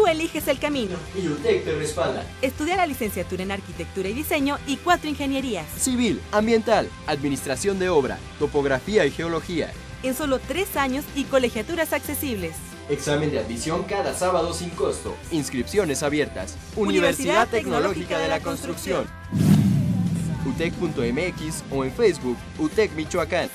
Tú eliges el camino. Y UTEC te respalda. Estudia la licenciatura en Arquitectura y Diseño y 4 ingenierías. Civil, ambiental, administración de obra, topografía y geología. En solo 3 años y colegiaturas accesibles. Examen de admisión cada sábado sin costo. Inscripciones abiertas. Universidad Tecnológica de la Construcción. UTEC.mx o en Facebook UTEC Michoacán.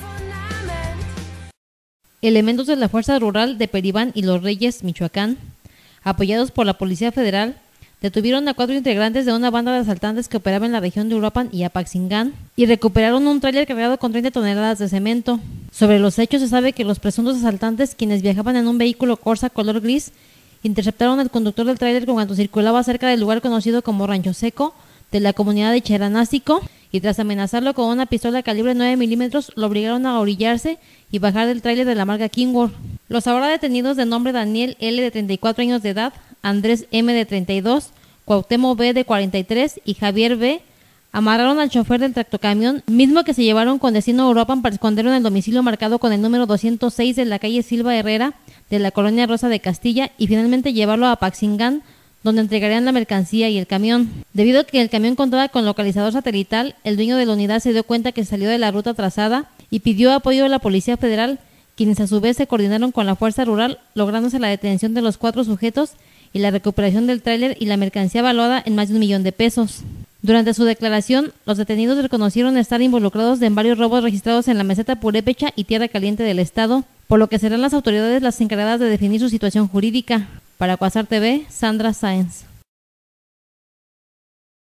Elementos de la Fuerza Rural de Peribán y Los Reyes, Michoacán, apoyados por la Policía Federal, detuvieron a 4 integrantes de una banda de asaltantes que operaba en la región de Uruapan y Apaxingán y recuperaron un tráiler cargado con 30 toneladas de cemento. Sobre los hechos se sabe que los presuntos asaltantes, quienes viajaban en un vehículo Corsa color gris, interceptaron al conductor del tráiler cuando circulaba cerca del lugar conocido como Rancho Seco de la comunidad de Cheranástico y tras amenazarlo con una pistola calibre 9 milímetros lo obligaron a orillarse y bajar del tráiler de la marca Kingworth. Los ahora detenidos de nombre Daniel L. de 34 años de edad, Andrés M. de 32, Cuauhtémoc B. de 43 y Javier B. amarraron al chofer del tractocamión, mismo que se llevaron con destino a Uruapan para esconderlo en el domicilio marcado con el número 206 de la calle Silva Herrera de la colonia Rosa de Castilla y finalmente llevarlo a Apaxingán, donde entregarían la mercancía y el camión. Debido a que el camión contaba con localizador satelital, el dueño de la unidad se dio cuenta que salió de la ruta trazada y pidió apoyo a la Policía Federal, quienes a su vez se coordinaron con la Fuerza Rural, lográndose la detención de los 4 sujetos y la recuperación del tráiler y la mercancía valuada en más de $1 millón. Durante su declaración, los detenidos reconocieron estar involucrados en varios robos registrados en la meseta Purépecha y Tierra Caliente del estado, por lo que serán las autoridades las encargadas de definir su situación jurídica. Para Quasar TV, Sandra Sáenz.